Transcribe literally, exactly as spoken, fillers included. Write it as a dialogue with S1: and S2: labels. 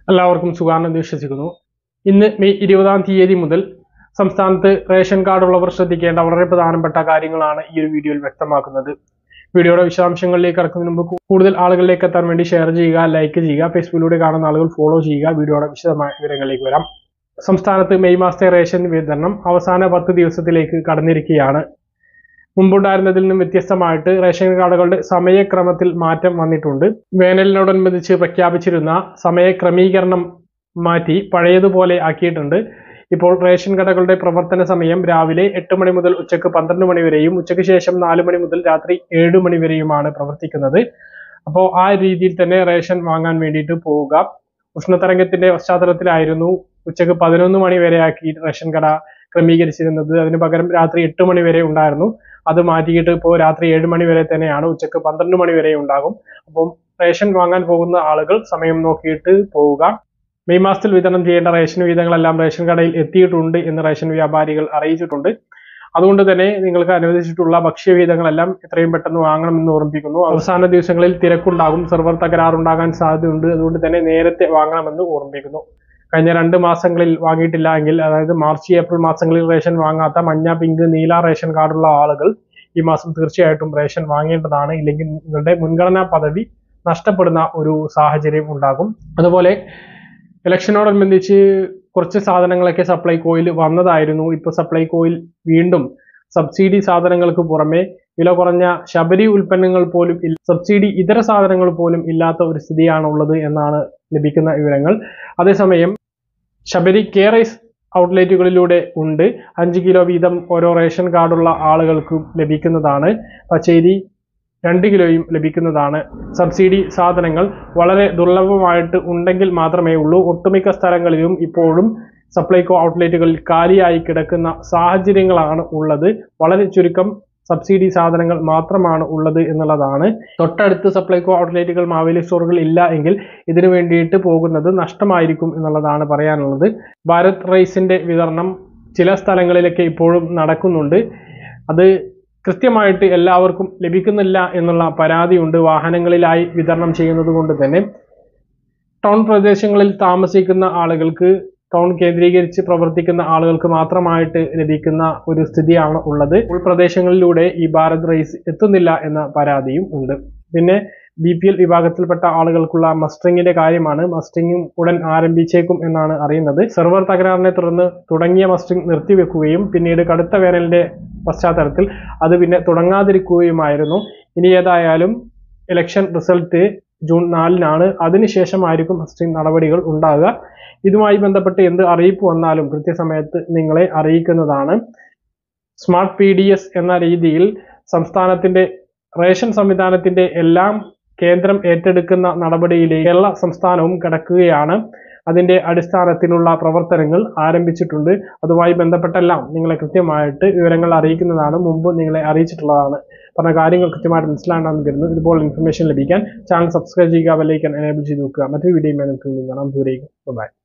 S1: എല്ലാവർക്കും സുഖാണെന്ന് വിശ്വസിക്കുന്നു. ഇന്ന് മെയ് ഇരുപതാം തീയതി മുതൽ സംസ്ഥാനത്ത് റേഷൻ കാർഡ് ഉള്ളവർ ശ്രദ്ധിക്കേണ്ട വളരെ പ്രധാനപ്പെട്ട കാര്യങ്ങളാണ് ഈ ഒരു വീഡിയോയിൽ വ്യക്തമാക്കുന്നത്. വീഡിയോയുടെ വിശദാംശങ്ങളിലേക്ക് കടക്കുന്നതിന് മുമ്പ് കൂടുതൽ ആളുകളിലേക്ക് എത്താൻ വേണ്ടി ഷെയർ ചെയ്യുക, ലൈക്ക് ചെയ്യുക, ഫേസ്ബുക്കിലൂടെ കാണുന്ന ആളുകൾ ഫോളോ ചെയ്യുക. വീഡിയോയുടെ വിശദമായ വിവരങ്ങളിലേക്ക് വരാം. സംസ്ഥാനത്ത് മെയ് മാസത്തെ റേഷൻ വിതരണം അവസാന പത്ത് ദിവസത്തിലേക്ക് കടന്നിരിക്കുകയാണ്. മുമ്പുണ്ടായിരുന്നതിൽ നിന്നും വ്യത്യസ്തമായിട്ട് റേഷൻ കാർഡുകളുടെ സമയക്രമത്തിൽ മാറ്റം വന്നിട്ടുണ്ട്. വേനലിനോടനുബന്ധിച്ച് പ്രഖ്യാപിച്ചിരുന്ന സമയക്രമീകരണം മാറ്റി പഴയതുപോലെ ആക്കിയിട്ടുണ്ട്. ഇപ്പോൾ റേഷൻ കടകളുടെ പ്രവർത്തന സമയം രാവിലെ എട്ട് മണി മുതൽ ഉച്ചക്ക് പന്ത്രണ്ട് മണി വരെയും ഉച്ചയ്ക്ക് ശേഷം നാല് മണി മുതൽ രാത്രി ഏഴ് മണി വരെയുമാണ് പ്രവർത്തിക്കുന്നത്. അപ്പോൾ ആ രീതിയിൽ തന്നെ റേഷൻ വാങ്ങാൻ വേണ്ടിയിട്ട് പോവുക. ഉഷ്ണതരംഗത്തിന്റെ പശ്ചാത്തലത്തിലായിരുന്നു ഉച്ചക്ക് പതിനൊന്ന് മണി വരെ ആക്കി റേഷൻ കട ക്രമീകരിച്ചിരുന്നത്. അതിന് പകരം രാത്രി എട്ട് മണി വരെ ഉണ്ടായിരുന്നു. അത് മാറ്റിയിട്ട് ഇപ്പോൾ രാത്രി ഏഴ് മണി വരെ തന്നെയാണ്. ഉച്ചക്ക് പന്ത്രണ്ട് മണി വരെ ഉണ്ടാകും. അപ്പം റേഷൻ വാങ്ങാൻ പോകുന്ന ആളുകൾ സമയം നോക്കിയിട്ട് പോവുക. മെയ് മാസത്തിൽ വിതരണം ചെയ്യേണ്ട റേഷൻ വിഹിതങ്ങളെല്ലാം റേഷൻ കടയിൽ എത്തിയിട്ടുണ്ട് എന്ന് റേഷൻ വ്യാപാരികൾ അറിയിച്ചിട്ടുണ്ട്. അതുകൊണ്ട് തന്നെ നിങ്ങൾക്ക് അനുവദിച്ചിട്ടുള്ള ഭക്ഷ്യവിഹിതങ്ങളെല്ലാം എത്രയും പെട്ടെന്ന് വാങ്ങണമെന്ന് ഓർമ്മിപ്പിക്കുന്നു. അവസാന ദിവസങ്ങളിൽ തിരക്കുണ്ടാകും, സെർവർ തകരാറുണ്ടാകാൻ സാധ്യതയുണ്ട്. അതുകൊണ്ട് തന്നെ നേരത്തെ വാങ്ങണമെന്ന് ഓർമ്മിപ്പിക്കുന്നു. കഴിഞ്ഞ രണ്ട് മാസങ്ങളിൽ വാങ്ങിയിട്ടില്ല എങ്കിൽ, അതായത് മാർച്ച് ഏപ്രിൽ മാസങ്ങളിൽ റേഷൻ വാങ്ങാത്ത മഞ്ഞ, പിങ്ക്, നീല റേഷൻ കാർഡുള്ള ആളുകൾ ഈ മാസം തീർച്ചയായിട്ടും റേഷൻ വാങ്ങേണ്ടതാണ്. ഇല്ലെങ്കിൽ നിങ്ങളുടെ മുൻഗണനാ പദവി നഷ്ടപ്പെടുന്ന ഒരു സാഹചര്യം ഉണ്ടാകും. അതുപോലെ ഇലക്ഷനോടനുബന്ധിച്ച് കുറച്ച് സാധനങ്ങളൊക്കെ സപ്ലൈകോയിൽ വന്നതായിരുന്നു. ഇപ്പോൾ സപ്ലൈകോയിൽ വീണ്ടും സബ്സിഡി സാധനങ്ങൾക്ക് പുറമെ വില കുറഞ്ഞ ശബരി ഉൽപ്പന്നങ്ങൾ പോലും സബ്സിഡി ഇതര സാധനങ്ങൾ പോലും ഇല്ലാത്ത ഒരു സ്ഥിതിയാണ് ഉള്ളത് എന്നാണ് ലഭിക്കുന്ന വിവരങ്ങൾ. അതേസമയം ശബരി കെ റൈസ് ഔട്ട്ലെറ്റുകളിലൂടെ ഉണ്ട്. അഞ്ച് കിലോ വീതം ഓരോ റേഷൻ കാർഡുള്ള ആളുകൾക്കും ലഭിക്കുന്നതാണ്. പച്ചരി രണ്ട് കിലോയും ലഭിക്കുന്നതാണ്. സബ്സിഡി സാധനങ്ങൾ വളരെ ദുർലഭമായിട്ട് ഉണ്ടെങ്കിൽ മാത്രമേ ഉള്ളൂ. ഒട്ടുമിക്ക സ്ഥലങ്ങളിലും ഇപ്പോഴും സപ്ലൈകോ ഔട്ട്ലെറ്റുകളിൽ കാലിയായി കിടക്കുന്ന സാഹചര്യങ്ങളാണ് ഉള്ളത്. വളരെ ചുരുക്കം സബ്സിഡി സാധനങ്ങൾ മാത്രമാണ് ഉള്ളത് എന്നുള്ളതാണ്. തൊട്ടടുത്ത് സപ്ലൈകോ ഔട്ട്ലെറ്റുകൾ, മാവേലി സ്റ്റോറുകൾ ഇല്ല എങ്കിൽ ഇതിനു വേണ്ടിയിട്ട് പോകുന്നത് നഷ്ടമായിരിക്കും എന്നുള്ളതാണ് പറയാനുള്ളത്. ഭാരത് റൈസിന്റെ വിതരണം ചില സ്ഥലങ്ങളിലൊക്കെ ഇപ്പോഴും നടക്കുന്നുണ്ട്. അത് കൃത്യമായിട്ട് എല്ലാവർക്കും ലഭിക്കുന്നില്ല എന്നുള്ള പരാതിയുണ്ട്. വാഹനങ്ങളിലായി വിതരണം ചെയ്യുന്നത് കൊണ്ട് തന്നെ ടൗൺ പ്രദേശങ്ങളിൽ താമസിക്കുന്ന ആളുകൾക്ക്, ടൗൺ കേന്ദ്രീകരിച്ച് പ്രവർത്തിക്കുന്ന ആളുകൾക്ക് മാത്രമായിട്ട് ലഭിക്കുന്ന ഒരു സ്ഥിതിയാണ് ഉള്ളത്. ഉൾപ്രദേശങ്ങളിലൂടെ ഈ ഭാരത് റൈസ് എത്തുന്നില്ല എന്ന പരാതിയും ഉണ്ട്. പിന്നെ ബി പി എൽ വിഭാഗത്തിൽപ്പെട്ട ആളുകൾക്കുള്ള മസ്റ്ററിങ്ങിന്റെ കാര്യമാണ്. മസ്റ്ററിങ്ങും ഉടൻ ആരംഭിച്ചേക്കും എന്നാണ് അറിയുന്നത്. സെർവർ തകരാറിനെ തുടർന്ന് തുടങ്ങിയ മസ്റ്ററിങ് നിർത്തിവെക്കുകയും പിന്നീട് കടുത്ത വേനലിന്റെ പശ്ചാത്തലത്തിൽ അത് പിന്നെ തുടങ്ങാതിരിക്കുകയുമായിരുന്നു. ഇനി ഏതായാലും ഇലക്ഷൻ റിസൾട്ട് ജൂൺ നാലിനാണ്. അതിനുശേഷമായിരിക്കും മസ്റ്ററിങ് നടപടികൾ ഉണ്ടാകുക. ഇതുമായി ബന്ധപ്പെട്ട് എന്ത് അറിയിപ്പ് വന്നാലും കൃത്യസമയത്ത് നിങ്ങളെ അറിയിക്കുന്നതാണ്. സ്മാർട്ട് പി ഡി എസ് എന്ന രീതിയിൽ സംസ്ഥാനത്തിന്റെ റേഷൻ സംവിധാനത്തിന്റെ എല്ലാം കേന്ദ്രം ഏറ്റെടുക്കുന്ന നടപടിയിലേക്ക് കേരള സംസ്ഥാനവും കടക്കുകയാണ്. അതിന്റെ അടിസ്ഥാനത്തിലുള്ള പ്രവർത്തനങ്ങൾ ആരംഭിച്ചിട്ടുണ്ട്. അതുമായി ബന്ധപ്പെട്ടെല്ലാം നിങ്ങളെ കൃത്യമായിട്ട് വിവരങ്ങൾ അറിയിക്കുന്നതാണ്. മുമ്പ് നിങ്ങളെ അറിയിച്ചിട്ടുള്ളതാണ്. പറഞ്ഞ കാര്യങ്ങൾ കൃത്യമായിട്ട് മനസ്സിലാണെന്ന് കരുതുന്നു. ഇതുപോലെ ഇൻഫർമേഷൻ ലഭിക്കാൻ ചാനൽ സബ്സ്ക്രൈബ് ചെയ്യുക, ബെൽ ഐക്കൺ എനേബിൾ ചെയ്ത് വെക്കുക. മറ്റൊരു വീഡിയോയുമായി നമുക്ക് കാണാം. ദൂരേക്ക് ബൈ.